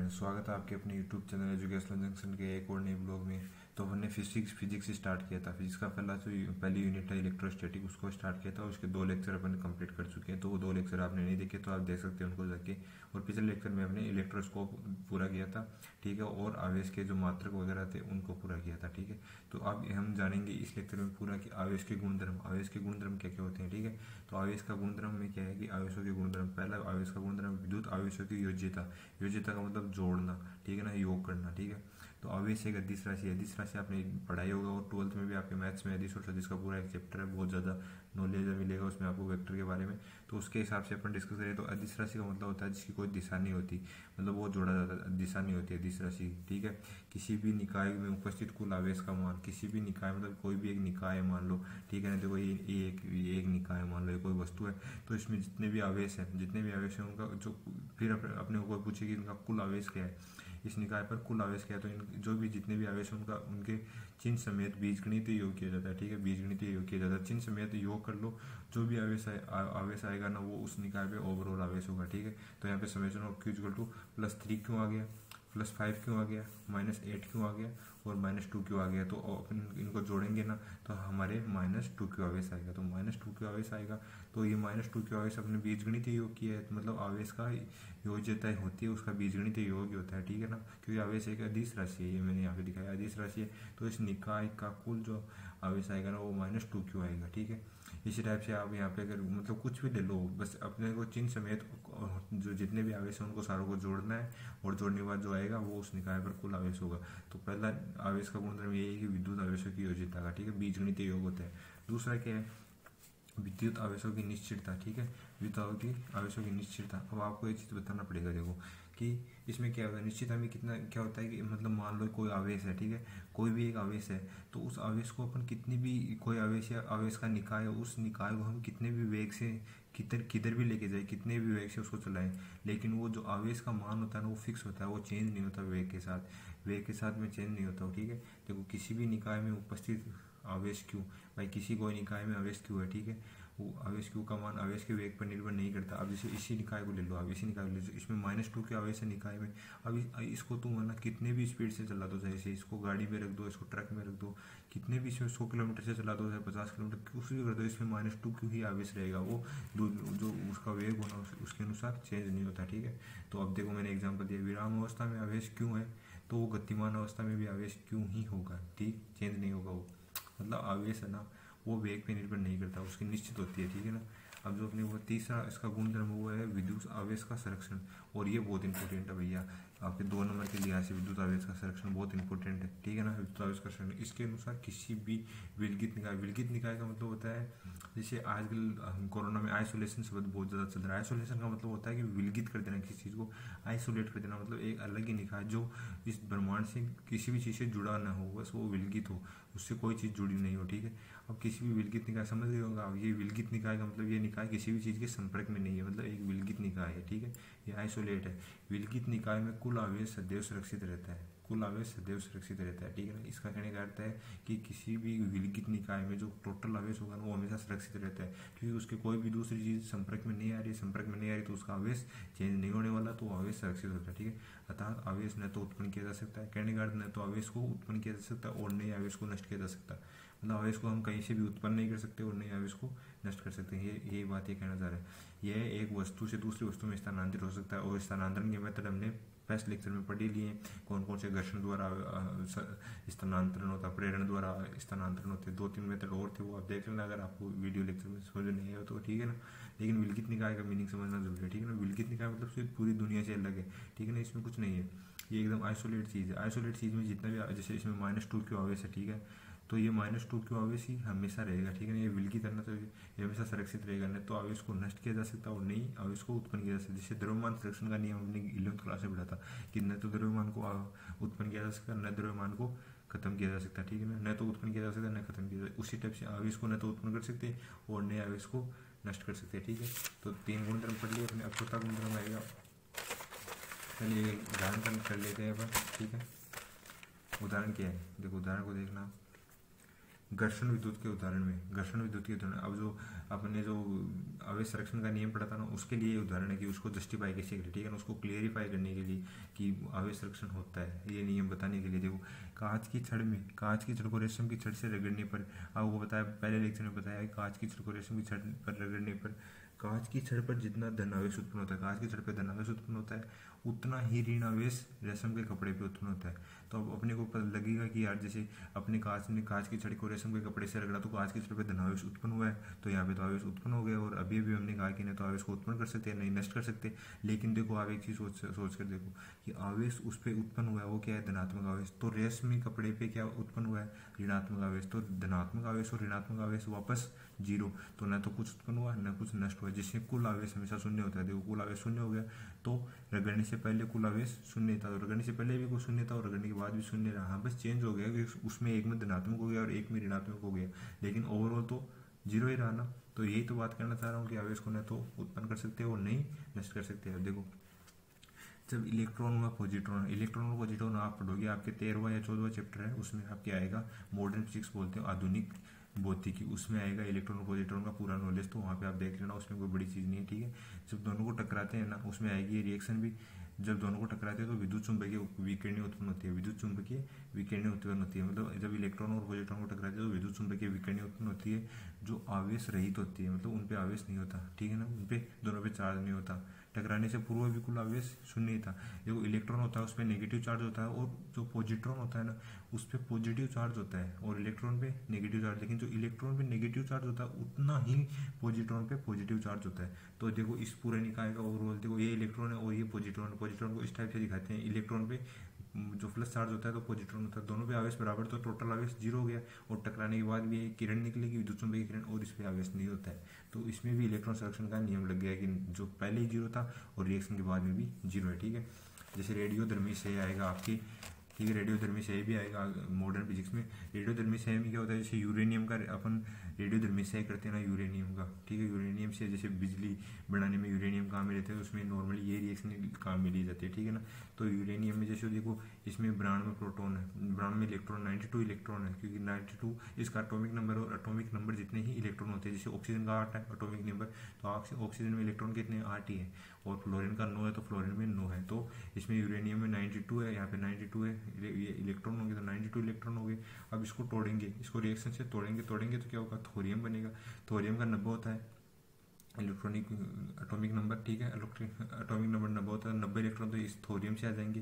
Friends, स्वागत है आपके अपने यूट्यूब चैनल एजुकेशनल जंक्शन के एक और नए ब्लॉग में। तो हमने फिजिक्स स्टार्ट किया था। फिजिक्स का पहली यूनिट है इलेक्ट्रोस्टैटिक, उसको स्टार्ट किया था। उसके 2 लेक्चर अपन कंप्लीट कर चुके हैं। तो वो 2 लेक्चर आपने नहीं देखे तो आप देख सकते हैं उनको जाके। और पिछले लेक्चर में हमने इलेक्ट्रोस्कोप पूरा किया था, ठीक है, और आवेश के जो मात्रक वगैरह थे उनको पूरा किया था, ठीक है। तो अब हम जानेंगे इस लेक्चर में पूरा कि आवेश के गुणधर्म क्या क्या होते हैं, ठीक है। तो आवेश का गुणधर्म में क्या है कि आवेशों के गुणधर्म, पहला आवेश का गुणधर्म विद्युत आवेशों की योज्यता का मतलब जोड़ना, ठीक है ना, योग करना, ठीक है। तो आवेश एक अदिश राशि है। अदिश राशि आपने पढ़ाई होगा और 12th में भी आपके मैथ्स में अदिश और सदिश का पूरा एक चैप्टर है, बहुत ज़्यादा नॉलेज मिलेगा उसमें आपको वेक्टर के बारे में। तो उसके हिसाब से अपन डिस्कस करें तो अदिश राशि का मतलब होता है जिसकी कोई दिशा नहीं होती, मतलब वो जोड़ा जाता है, दिशा नहीं होती अदिश राशि, ठीक है। किसी भी निकाय में उपस्थित कुल आवेश का मान, किसी भी निकाय मतलब कोई भी एक निकाय मान लो, ठीक है ना। देखो ये एक निकाय मान लो, ये कोई वस्तु है, तो इसमें जितने भी आवेश हैं उनका जो फिर अपने को पूछे कि इनका कुल आवेश क्या है, इस निकाय पर कुल आवेश क्या है। तो इन जो भी जितने भी आवेश हैं उनके चिन्ह समेत बीजगणितीय योग किया जाता है, ठीक है। बीजगणितीय योग किया जाता है, चिन्ह समेत योग कर लो। जो भी आवेश आएगा ना वो उस निकाय पे ओवरऑल आवेश होगा, ठीक है। तो यहाँ पे summation of Q equal to +3 क्यों आ गया, +5 क्यों आ गया, -8 क्यों आ गया और -2 क्यों आ गया। तो अपन इनको जोड़ेंगे ना तो हमारे -2 क्यों आवेश आएगा। तो -2 क्यों आवेश आएगा, तो ये -2 क्यों आवेश अपने बीजगणितीय योग किया है, मतलब आवेश का योज्यता होती है उसका बीजगणितीय योग होता है, ठीक है ना। क्योंकि आवेश एक अदिश राशि है, ये मैंने यहाँ पे दिखाया अदिश राशि है। तो इस निकाय का कुल जो आवेश आएगा ना वो -2 क्यों आएगा, ठीक है। इसी टाइप से आप यहाँ पे अगर मतलब कुछ भी ले लो, बस अपने को चिन्ह समेत जो जितने भी आवेश हैं उनको सारों को जोड़ना है, और जोड़ने के बाद जो आएगा वो उस निकाय पर कुल आवेश होगा। तो पहला आवेश का गुणधर्म ये है कि विद्युत आवेशों की योज्यता का, ठीक है, बीजगणितीय योग होता है। दूसरा क्या है, विद्युत आवेशों की निश्चितता, ठीक है, विद्युत आवेशों की निश्चितता। अब आपको एक चीज़ बताना पड़ेगा, देखो कि इसमें क्या होता है निश्चितता में कितना क्या होता है कि मतलब मान लो कोई आवेश है, ठीक है, कोई भी एक आवेश है, तो उस आवेश को अपन कितनी भी कोई आवेश या आवेश का निकाय है, उस निकाय को हम कितने भी वेग से किधर भी लेके जाए, कितने भी वेग से उसको चलाएं, लेकिन वो जो आवेश का मान होता है ना वो फिक्स होता है, वो चेंज नहीं होता वेग के साथ में चेंज नहीं होता, ठीक है। देखो किसी भी निकाय में उपस्थित आवेश क्यू, भाई किसी कोई निकाय में आवेश क्यू है, ठीक है, वो आवेश क्यू का मान आवेश के वेग पर निर्भर नहीं करता। अब जैसे इसी निकाय को ले लो, अब इसी निकाय को ले लो, इसमें -2 के आवेश है निकाय में। अब इसको तुम वरना कितने भी स्पीड से चला दो, जैसे इसको गाड़ी में रख दो, इसको ट्रक में रख दो, कितने भी इसमें 100 किलोमीटर से चला दो, 50 किलोमीटर कुछ भी कर दो, इसमें -2 क्यों ही आवेश रहेगा। वो जो उसका वेग होना उसके अनुसार चेंज नहीं होता, ठीक है। तो अब देखो मैंने एग्जाम्पल दिया, विराम अवस्था में आवेश क्यों है, तो वो गतिमान अवस्था में भी आवेश क्यों ही होगा, ठीक, चेंज नहीं होगा वो। मतलब आवेश है ना वो वेग पे निर्भर नहीं करता, उसकी निश्चित होती है, ठीक है ना। अब जो अपने वो तीसरा इसका गुणधर्म हुआ है विद्युत आवेश का संरक्षण, और ये बहुत इंपॉर्टेंट है भैया आपके 2 नंबर के लिहाज से। विद्युत आवेश का संरक्षण बहुत इंपॉर्टेंट है, ठीक है ना। विद्युत आवेश का संरक्षण इसके अनुसार किसी भी विलगित निकाय का मतलब होता है, जैसे आजकल कोरोना में आइसोलेशन शब्द बहुत ज़्यादा चल रहा है। आइसोलेशन का मतलब होता है कि विलगित कर देना, किसी चीज़ को आइसोलेट कर देना, मतलब एक अलग ही निकाय जो इस ब्रह्मांड से किसी भी चीज़ से जुड़ा ना हो, बस वो विलगित हो, उससे कोई चीज़ जुड़ी नहीं हो, ठीक है। अब किसी भी विलगित निकाय समझ गए होगा, ये विलगित निकाय का मतलब ये निकाय किसी भी चीज़ के संपर्क में नहीं है, मतलब एक विलगित निकाय है, ठीक है, ये आइसोलेट है। विलगित निकाय में कुल आवेश सदैव सुरक्षित रहता है, ठीक है ना। इसका कहने का अर्थ है कि किसी भी विलगित निकाय में जो टोटल आवेश होगा ना वो हमेशा सुरक्षित रहता है, क्योंकि उसके कोई भी दूसरी चीज़ संपर्क में नहीं आ रही तो उसका आवेश चेंज नहीं होने वाला, तो आवेश सुरक्षित होता है, ठीक है। अर्थात आवेश न तो उत्पन्न किया जा सकता है, कहने का अर्थ न तो आवेश को उत्पन्न किया जा सकता है और नए आवेश को नष्ट किया जा सकता है, मतलब आवेश को हम कहीं से भी उत्पन्न नहीं कर सकते और नए आवेश को नष्ट कर सकते हैं। यही बात ये कहना चाह रहा है। यह एक वस्तु से दूसरी वस्तु में स्थानांतरित हो सकता है, और स्थानांतरण के मेथड हमने फर्स्ट लेक्चर में पढ़ ही लिए, कौन कौन से घर्षण द्वारा स्थानांतरण होता है, प्रेरण द्वारा स्थानांतरण होते हैं, 2-3 मेथड और थे, वो आप देख लेना अगर आपको वीडियो लेक्चर में समझ नहीं आया तो, ठीक है ना। लेकिन विलगित निकाय का मीनिंग समझना जरूरी है, ठीक है ना। विलगित निकाय मतलब सिर्फ पूरी दुनिया से अलग है, ठीक है ना, इसमें कुछ नहीं है, ये एकदम आइसोलेट चीज़ है। आइसोलेट चीज़ में जितना भी, जैसे इसमें -2 क्यों आवेश है, ठीक है, तो ये -2 क्यों आवेश ही हमेशा रहेगा, ठीक है ना। ये विलगित करना तो ये हमेशा सुरक्षित रहेगा, न तो आवेश को नष्ट किया जा सकता और नहीं आवेश को उत्पन्न किया जा सकता। जैसे द्रव्यमान संरक्षण का नियम हमने 11th क्लास में पढ़ा था कि न तो द्रव्यमान को उत्पन्न किया जा सकता, न द्रव्यमान को खत्म किया जा सकता, ठीक है ना। न तो उत्पन्न किया जा सकता, न खत्म किया जा सकता। उसी टाइप से आवेश को न तो उत्पन्न कर सकते और नए आवेश को नष्ट कर सकते, ठीक है। तो 3 गुणधर्म पढ़ लिए अपने। अब चौथा गुणधर्म आएगा, चलिए उदाहरण कर लेते हैं अपन, ठीक है। उदाहरण क्या है, देखो उदाहरण को देखना, घर्षण विद्युत के उदाहरण में, घर्षण विद्युत के उदाहरण, अब जो अपने जो आवेश संरक्षण का नियम पढ़ा था ना, उसके लिए उदाहरण है कि उसको जस्टिफाई कैसे करें, ठीक है ना, उसको क्लियरिफाई करने के लिए कि आवेश संरक्षण होता है, ये नियम बताने के लिए। देखो कांच की छड़ में, कांच की छड़ को रेशम की छड़ से रगड़ने पर, आपको बताया पहले लेक्चर में बताया है, कांच की छड़ को रेशम की छड़ पर रगड़ने पर कांच की छड़ पर जितना धन आवेश उत्पन्न होता है, कांच की छड़ पर धन आवेश उत्पन्न होता है, उतना ही ऋण आवेश रेशम के कपड़े पे उत्पन्न होता है। तो अब अपने को पता लगेगा कि यार जैसे अपने कांच की छड़ी को रेशम के कपड़े से रगड़ा तो कांच की छड़ पे धन आवेश उत्पन्न हुआ है, तो यहाँ पे तो आवेश उत्पन्न हो गया। और अभी भी हमने कहा कि नहीं तो आवेश को उत्पन्न कर सकते हैं, नहीं नष्ट कर सकते। लेकिन देखो आप एक चीज सोच कर देखो कि आवेश उस पर उत्पन्न हुआ है, वो क्या है, धनात्मक आवेश। तो रेशमी कपड़े पे क्या उत्पन्न हुआ है, ऋणात्मक आवेश। तो धनात्मक आवेश और ऋणात्मक आवेश वापस जीरो, तो न तो कुछ उत्पन्न हुआ न कुछ नष्ट हुआ, जिससे कुल आवेश हमेशा शून्य होता है। देखो कुल आवेश शून्य हो गया, तो रगड़ने से पहले कुल आवेश शून्य था, तो रगड़ने से पहले भी कुछ शून्य था और रगड़ने के बाद भी शून्य रहा। हाँ बस चेंज हो गया कि उसमें एक में धनात्मक हो गया और एक में ऋणात्मक हो गया, लेकिन ओवरऑल तो जीरो ही रहा ना। तो यही तो बात करना चाह रहा हूँ कि आवेश को न तो उत्पन्न कर सकते हो और नहीं नष्ट कर सकते हो। देखो जब इलेक्ट्रॉन व पॉजिट्रॉन, इलेक्ट्रॉन और पॉजिट्रॉन आप पढ़ोगे, आपके 13वां या 14वां चैप्टर है, उसमें आपके आएगा मॉडर्न फिजिक्स बोलते हैं, आधुनिक भौतिकी, उसमें आएगा इलेक्ट्रॉन और पॉजिट्रॉन का पूरा नॉलेज। तो वहाँ पे आप देख लेना, उसमें कोई बड़ी चीज़ नहीं है, ठीक है। जब दोनों को टकराते हैं ना, उसमें आएगी ये रिएक्शन भी। जब दोनों को टकराते हैं तो विद्युत चुंबकीय विकिरण उत्पन्न होती है, विद्युत चुंबकीय विकिरण उत्पन्न होती है। मतलब जब इलेक्ट्रॉन और पॉजिट्रॉन को टकराते हैं तो विद्युत चुंबकीय विकिरण उत्पन्न होती है, जो आवेश रहित होती है, मतलब उन पे आवेश नहीं होता, ठीक है ना, उन पे दोनों पे चार्ज नहीं होता। टकराने से पूर्व भी कुल आवेश शून्य ही था। जो इलेक्ट्रॉन होता है उस पर नेगेटिव चार्ज होता है, और जो पॉजिट्रॉन होता है ना, उस पर पॉजिटिव चार्ज होता है और इलेक्ट्रॉन पे नेगेटिव चार्ज। लेकिन जो इलेक्ट्रॉन पे नेगेटिव चार्ज होता है उतना ही पॉजिट्रॉन पे पॉजिटिव चार्ज होता है। तो देखो इस पूरे निकाय का ओवरऑल देखो, ये इलेक्ट्रॉन है और ये पॉजिट्रॉन। पॉजिट्रॉन को इस टाइप से दिखाते हैं, इलेक्ट्रॉन पे जो प्लस चार्ज होता है तो पॉजिट्रॉन होता है, दोनों पे आवेश बराबर, तो टोटल आवेश जीरो हो गया। और टकराने के बाद भी ये किरण निकलेगी, विद्युत चुंबकीय किरण, और इस पर आवेश नहीं होता है। तो इसमें भी इलेक्ट्रॉन संरक्षण का नियम लग गया कि जो पहले ही जीरो था और रिएक्शन के बाद में भी जीरो है, ठीक है। जैसे रेडियोधर्मी से आएगा आपकी, ठीक है, रेडियोधर्मी से भी आएगा मॉडर्न फिजिक्स में। रेडियोधर्मी से में क्या होता है, जैसे यूरेनियम का अपन रेडियोधर्मी से करते हैं ना, यूरेनियम का, ठीक है, यूरेनियम से जैसे बिजली बनाने में यूरेनियम काम में लेते हैं, उसमें नॉर्मली ये रिएक्शन काम में ली जाती है, ठीक है ना। तो यूरेनियम में जैसे देखो, इसमें ब्रांड में प्रोटॉन है, ब्रांड में इलेक्ट्रॉन 92 इलेक्ट्रॉन है, क्योंकि 92 इसका एटॉमिक नंबर, और एटॉमिक नंबर जितने ही इलेक्ट्रॉन होते हैं, जैसे ऑक्सीजन का 8 है एटॉमिक नंबर, तो ऑक्सीजन में इलेक्ट्रॉन कितने 8 ही है, और फ्लोरीन का 9 है, तो फ्लोरीन में 9 है। तो इसमें यूरेनियम में 92 है, यहाँ पे 92 है, ये इलेक्ट्रॉन होंगे तो 92 इलेक्ट्रॉन हो गए। अब इसको तोड़ेंगे, इसको रिएक्शन से तोड़ेंगे तो क्या होगा, थोरियम बनेगा। थोरियम का 90 होता है इलेक्ट्रॉनिक एटॉमिक नंबर, ठीक है, एटॉमिक नंबर 90 होता है, 90 इलेक्ट्रॉन तो इस थोरियम से आ जाएंगे।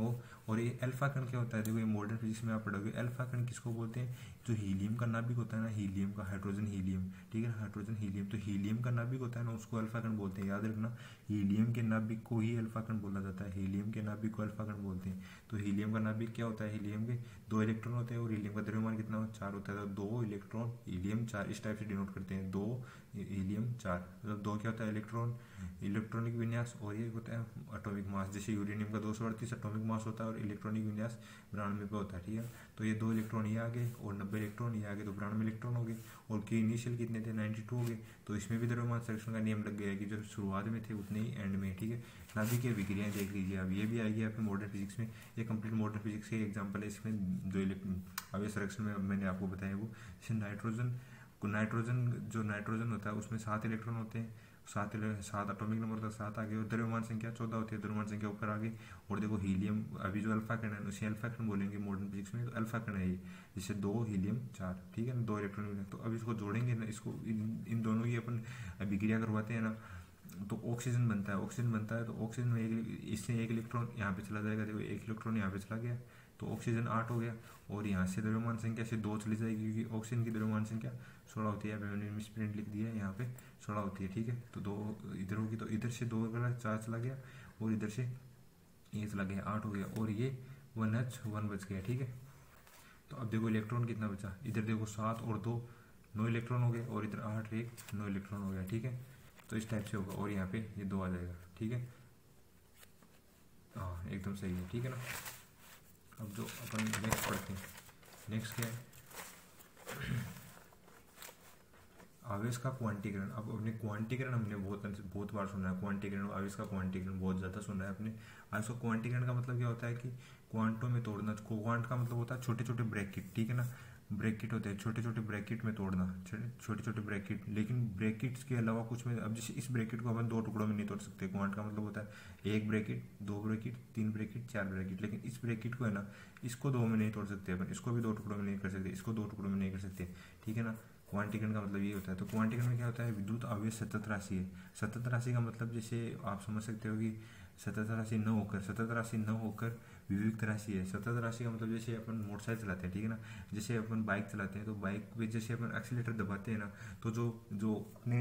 और ये अल्फा कण क्या होता है, देखो ये मॉडर्न फिजिक्स में आप पढ़ोगे, अल्फा कण किसको बोलते हैं, जो हीलियम का नाभिक होता है ना, हीलियम का, हाइड्रोजन हीलियम, ठीक है, हाइड्रोजन हीलियम, तो हीलियम का नाभिक होता है ना, उसको अल्फा कण बोलते हैं। याद रखना, हीलियम के नाभिक को ही अल्फा कण बोला जाता है, हीलियम के नाभिक को अल्फा कण बोलते हैं। तो हीलियम का नाभिक क्या होता है, हीलियम के 2 इलेक्ट्रॉन होते हैं, और हीलियम का द्रव्यमान कितना 4 होता है, तो 2 इलेक्ट्रॉन हीलियम 4, इस टाइप से डिनोट करते हैं, 2 हीलियम 4, मतलब 2 क्या होता है, इलेक्ट्रॉन, इलेक्ट्रॉनिक विन्यास, और ये होता है एटॉमिक मास। जैसे यूरेनियम का 238 एटॉमिक मास होता है और इलेक्ट्रॉनिक विन्यास 92 पे होता है, ठीक है। तो ये 2 इलेक्ट्रॉन ये आगे और 90 इलेक्ट्रॉन ये आगे, तो 92 इलेक्ट्रॉन हो गए, और के इनिशियल कितने थे 92 हो गए। तो इसमें भी द्रव्यमान संरक्षण का नियम लग गया है कि जो शुरुआत में थे उतने ही एंड में, ठीक है। नाभिक की विक्रियाएं देख लीजिए, अब ये भी आएगी आपके मॉडर्न फिजिक्स में, ये कंप्लीट मॉडर्न फिजिक्स के एग्जाम्पल है। इसमें जो आवेश संरक्षण में मैंने आपको बताया वो, जैसे नाइट्रोजन होता है उसमें 7 इलेक्ट्रॉन होते हैं, 7 एटॉमिक नंबर तक 7 आ गए, और द्रव्यमान संख्या 14 होती है, द्रव्यमान संख्या ऊपर आ गई। और देखो हीलियम, अभी जो अल्फा कण है उसे अल्फा कण बोलेंगे मॉडर्न फिजिक्स में, तो अल्फा कण है ये, जैसे 2 हीलियम 4, ठीक है ना, 2 इलेक्ट्रॉन। तो अब इसको जोड़ेंगे ना, इसको इन दोनों की अपन अभिक्रिया करवाते हैं ना, तो ऑक्सीजन बनता है, तो ऑक्सीजन में इससे 1 इलेक्ट्रॉन यहाँ पे चला जाएगा, देखो 1 इलेक्ट्रॉन यहाँ पे चला गया, तो ऑक्सीजन 8 हो गया। और यहाँ से द्रव्यमान संख्या से 2 चली जाएगी, क्योंकि ऑक्सीजन की द्रव्यमान संख्या 16 होती है, मैंने मिसप्रिंट लिख दिया है यहाँ पे 16 होती है, ठीक है। तो 2 इधर होगी, तो इधर से 2 अगर 4 चला गया, और इधर से ये चला गया 8 हो गया, और ये 1H1 बच गया, ठीक है। तो अब देखो इलेक्ट्रॉन कितना बचा, इधर देखो 7 और 2 9 इलेक्ट्रॉन हो गए, और इधर 8 1 9 इलेक्ट्रॉन हो गया, ठीक है। तो इस टाइप से होगा, और यहाँ पे ये 2 आ जाएगा, ठीक है। हाँ एकदम सही है, ठीक है ना। अब जो अपन नेक्स्ट पढ़ते हैं, नेक्स्ट क्या है, आवेश का क्वांटीकरण, अब अपने क्वांटीकरण हमने बहुत बार सुना है, क्वांटीकरण, आवेश का क्वांटीकरण बहुत ज़्यादा सुना है अपने। आवेश का क्वांटीकरण का मतलब क्या होता है कि क्वांटों में तोड़ना। क्वांट का मतलब होता है छोटे छोटे ब्रैकेट, ठीक है ना, ब्रैकेट होते हैं, छोटे छोटे ब्रैकेट में तोड़ना, छोटे छोटे ब्रैकेट। लेकिन ब्रैकेट्स के अलावा कुछ में, अब जैसे इस ब्रैकेट को अपन दो टुकड़ों में नहीं तोड़ सकते। क्वांट का मतलब होता है एक ब्रैकेट, दो ब्रैकेट, तीन ब्रैकेट, चार ब्रैकेट। लेकिन इस ब्रैकेट को है ना, इसको दो में नहीं तोड़ सकते अपन, इसको भी दो टुकड़ों में नहीं कर सकते, इसको दो टुकड़ों में नहीं कर सकते, ठीक है ना। क्वांटीकरण का मतलब ये होता है। तो क्वांटीकरण में क्या होता है, विद्युत आवेश सतत राशि है। सतत राशि का मतलब जैसे आप समझ सकते हो कि सतत राशि न होकर विविक्त राशि है। सतत राशि का मतलब जैसे अपन मोटरसाइकिल चलाते हैं, ठीक है ना, जैसे अपन बाइक चलाते हैं तो बाइक पे जैसे अपन एक्सीलेटर दबाते हैं ना, तो जो जो अपने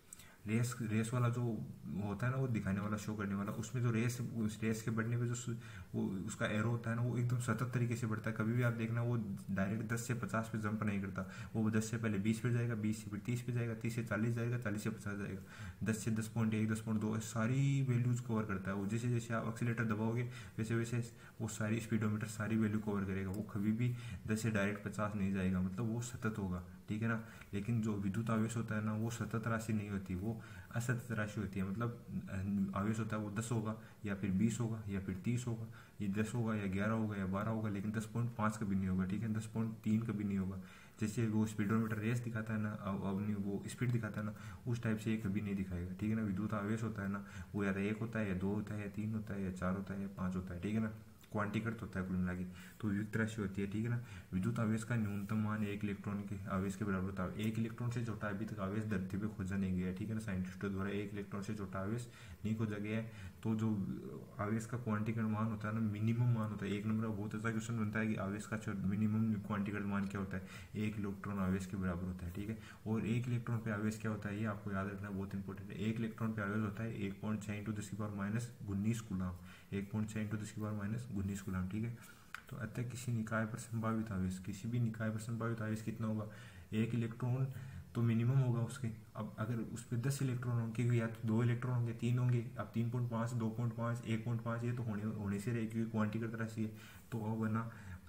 रेस वाला जो होता है ना, वो दिखाने वाला, शो करने वाला, उसमें जो उस रेस के बढ़ने पे जो वो उसका एरो होता है ना, वो एकदम सतत तरीके से बढ़ता है। कभी भी आप देखना वो डायरेक्ट 10 से 50 पे जंप नहीं करता, वो 10 से पहले 20 पे जाएगा, 20 से फिर 30 पे जाएगा, 30 से 40 जाएगा, 40 से 50 जाएगा, 10 से 10.1, 10.2 सारी वैल्यूज कवर करता है वो। जैसे जैसे आप एक्सीलेटर दबाओगे वैसे वैसे वो सारी स्पीडोमीटर सारी वैल्यू कवर करेगा। वो कभी भी 10 से डायरेक्ट 50 नहीं जाएगा, मतलब वो सतत होगा, ठीक है ना। लेकिन जो विद्युत आवेश होता है ना, वो सतत राशि नहीं होती, वो असतत राशि होती है। मतलब आवेश होता है वो 10 होगा या फिर 20 होगा या फिर 30 होगा, ये 10 होगा या 11 होगा या 12 होगा, लेकिन 10.5 कभी नहीं होगा, ठीक है, 10.3 कभी नहीं होगा। जैसे वो स्पीडोमीटर रेस दिखाता है ना, अपनी वो स्पीड दिखाता है ना, उस टाइप से ये कभी नहीं दिखाएगा, ठीक है ना। विद्युत आवेश होता है ना, वो या तो 1 होता है या 2 होता है या 3 होता है या 4 होता है या 5 होता है, ठीक है ना। क्वांटीकृत होता है कुल मिला के, तो विविक्त राशि होती है, ठीक है ना। विद्युत आवेश का न्यूनतम मान 1 इलेक्ट्रॉन के आवेश के बराबर होता है। 1 इलेक्ट्रॉन से छोटा अभी तक आवेश धरती पे खोजा नहीं गया है, ठीक है ना। साइंटिस्टों द्वारा 1 इलेक्ट्रॉन से छोटा आवेश नहीं खोजा गया है। तो जो आवेश का क्वांटीकरण मान होता है ना, मिनिमम मान होता है। 1 नंबर का बहुत अच्छा क्वेश्चन बनता है कि आवेश का मिनिमम क्वांटीकरण मान क्या होता है, 1 इलेक्ट्रॉन आवेश के बराबर होता है, ठीक है। और 1 इलेक्ट्रॉन पे आवेश क्या होता है, ये आपको याद रखना बहुत इंपॉर्टेंट है। 1 इलेक्ट्रॉन पे आवेश होता है 1.6 × 10⁻⁻19 कूलम, 1.6 × 10⁻⁻19 कूलम, ठीक है। तो अतः किसी निकाय पर संभावित आवेश, किसी भी निकाय पर संभावित आवेश कितना होगा, 1 इलेक्ट्रॉन तो मिनिमम होगा उसके। अब अगर उस पर 10 इलेक्ट्रॉन होंगे, या तो 2 इलेक्ट्रॉन होंगे, 3 होंगे, अब 3.5, 2.5, 1.5 ये तो होने से रहे, क्योंकि क्वांटीकृत राशि है। तो अब ना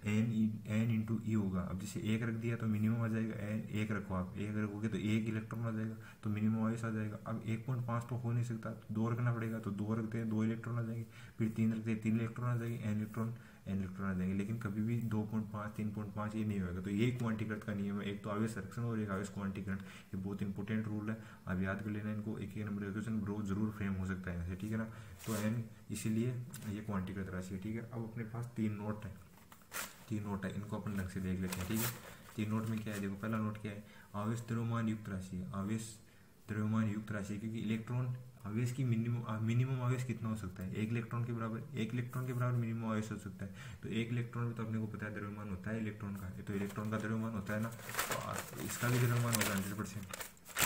n इंटू ई होगा। अब जैसे 1 रख दिया तो मिनिमम आ जाएगा, n 1 रखो, आप 1 रखोगे तो 1 इलेक्ट्रॉन आ जाएगा, तो मिनिमम आवेश आ जाएगा। अब 1.5 तो हो नहीं सकता, तो 2 रखना पड़ेगा, तो 2 रखते हैं, 2 इलेक्ट्रॉन आ जाएंगे। फिर 3 रखते हैं, 3 इलेक्ट्रॉन आ जाएंगे, n इलेक्ट्रॉन आ जाएंगे। लेकिन कभी भी 2.5, 3.5 ये नहीं होगा। तो ये क्वांटीकृत का नियम है, एक तो आवेश संरक्षण और एक आवेश क्वांटीकरण। ये बहुत इंपॉर्टेंट रूल है, आप याद कर लेना इनको। एक नंबर का क्वेश्चन जरूर फ्रेम हो सकता है ऐसे, ठीक है ना। तो n इसीलिए ये क्वांटीकृत राशि है, ठीक है। अब अपने पास 3 नोट है, इनको अपन ढंग से देख लेते हैं, ठीक है। 3 नोट में क्या है, देखो पहला नोट क्या है, आवेश द्रव्यमान युक्त राशि है। आवेश द्रव्यमान युक्त राशि, क्योंकि इलेक्ट्रॉन आवेश की मिनिमम आवेश कितना हो सकता है, 1 इलेक्ट्रॉन के बराबर मिनिमम आवेश हो सकता है। तो 1 इलेक्ट्रॉन में तो अपने को पता है द्रव्यमान होता है इलेक्ट्रॉन का, तो इलेक्ट्रॉन का द्रव्यमान होता है ना, तो इसका भी द्रव्यमान होगा 100%,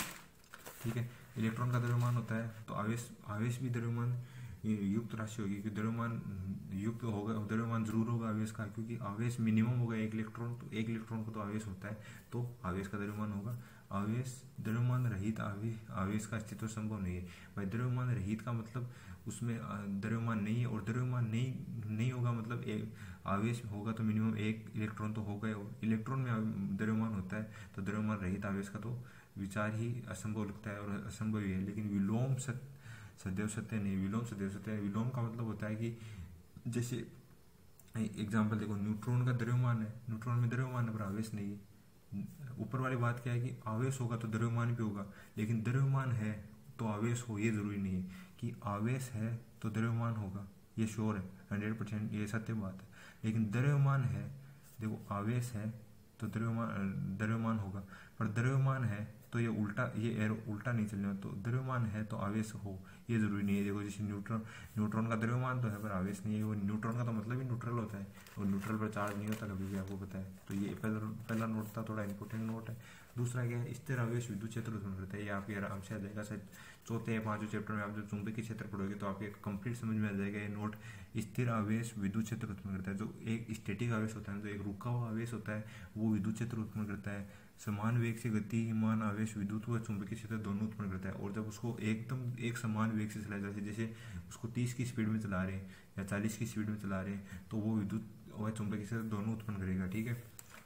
ठीक है। इलेक्ट्रॉन का द्रव्यमान होता है, तो आवेश भी द्रव्यमान युक्त राशि होगी, क्योंकि द्रव्यमान युक्त होगा, द्रव्यमान जरूर होगा आवेश का, क्योंकि आवेश मिनिमम होगा 1 इलेक्ट्रॉन, तो 1 इलेक्ट्रॉन को तो आवेश होता है, तो आवेश का द्रव्यमान होगा। द्रव्यमान रहित आवेश का अस्तित्व संभव नहीं है। भाई द्रव्यमान रहित का मतलब उसमें द्रव्यमान नहीं है, और द्रव्यमान नहीं होगा मतलब आवेश होगा तो मिनिमम 1 इलेक्ट्रॉन तो होगा। इलेक्ट्रॉन में द्रव्यमान होता है, तो द्रव्यमान रहित आवेश का तो विचार ही असंभव लगता है और असंभव ही है। लेकिन विलोम सदैव सत्य नहीं, विलोम सदैव सत्य है। विलोम का मतलब होता है कि जैसे एग्जाम्पल देखो, न्यूट्रॉन का द्रव्यमान है, न्यूट्रॉन में द्रव्यमान है पर आवेश नहीं है। ऊपर वाली बात क्या है कि आवेश होगा तो द्रव्यमान भी होगा, लेकिन द्रव्यमान है तो आवेश हो ये जरूरी नहीं है कि आवेश है तो द्रव्यमान होगा, ये श्योर है 100%, ये सत्य बात है। लेकिन द्रव्यमान है, देखो आवेश है तो द्रव्यमान होगा, पर द्रव्यमान है तो ये एरो उल्टा नहीं चलने, तो द्रव्यमान है तो आवेश हो ये जरूरी नहीं है। देखो जैसे न्यूट्रॉन का द्रव्यमान तो है पर आवेश नहीं है, वो न्यूट्रॉन का तो मतलब ही न्यूट्रल होता है, और न्यूट्रल पर चार्ज नहीं होता कभी भी, आपको पता है। तो ये पहला नोट था, थोड़ा इंपॉर्टेंट नोट है। दूसरा क्या है, स्थिर आवेश विद्युत क्षेत्र उत्पन्न करता है। ये आपके आराम से आ जाएगा, शायद चौथे या 5वें चैप्टर में आप जब चुंबकीय क्षेत्र पढ़ोगे तो आपको कंप्लीट समझ में आ जाएगा ये नोट। स्थिर आवेश विद्युत क्षेत्र उत्पन्न करता है। जो एक स्टैटिक आवेश होता है, जो एक रुका हुआ आवेश होता है, वो विद्युत क्षेत्र उत्पन्न करता है। समान वेग से गतिमान आवेश विद्युत व चुंबकीय क्षेत्र दोनों उत्पन्न करता है। और जब उसको एकदम एक समान वेग से चलाया जाए, जैसे उसको 30 की स्पीड में चला रहे हैं या 40 की स्पीड में चला रहे हैं, तो वो विद्युत व चुंबकीय क्षेत्र दोनों उत्पन्न करेगा, ठीक है।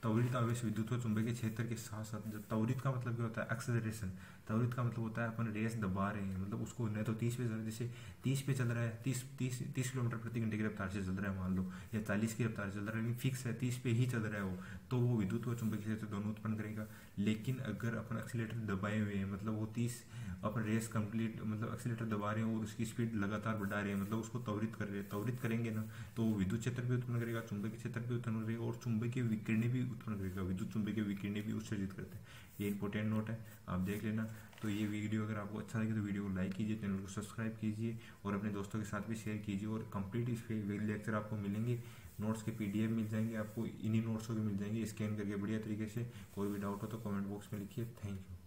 त्वरित आवेश विद्युत व चुंबकीय क्षेत्र के साथ साथ, जब त्वरित का मतलब क्या होता है, एक्सेलरेशन। त्वरित का मतलब होता है अपन रेस दबा रहे हैं, मतलब उसको नहीं तो 30 पे जैसे 30 पे चल रहा है, 30 किलोमीटर प्रति घंटे की रफ्तार से चल रहा है मान लो, या 40 की रफ्तार से चल रहा है, लेकिन फिक्स है 30 पे ही चल रहा है वो, तो वो विद्युत व चुंबकीय क्षेत्र दोनों उत्पन्न करेगा। लेकिन अगर अपन एक्सीलेटर दबाए हुए हैं, मतलब वो 30 अपन रेस कंप्लीट, मतलब एक्सीलेटर दबा रहे हैं और उसकी स्पीड लगातार बढ़ा रहे हैं, मतलब उसको त्वरित कर रहे हैं, त्वरित करेंगे ना तो वो विद्युत क्षेत्र भी उत्पन्न करेगा, चुंबकीय क्षेत्र भी उत्पन्न करेगा और चुंबकीय विकिरण भी उत्पन्न करेगा, विद्युत चुंबकीय विकिरण भी उत्सर्जित करते हैं। ये इंपॉर्टेंट नोट है, आप देख लेना। तो ये वीडियो अगर आपको अच्छा लगे तो वीडियो को लाइक कीजिए, चैनल को सब्सक्राइब कीजिए और अपने दोस्तों के साथ भी शेयर कीजिए। और कंप्लीट इस पे लेक्चर आपको मिलेंगे, नोट्स के पीडीएफ मिल जाएंगे आपको, इन्हीं नोट्सों के मिल जाएंगे स्कैन करके बढ़िया तरीके से। कोई भी डाउट हो तो कमेंट बॉक्स में लिखिए। Thank you.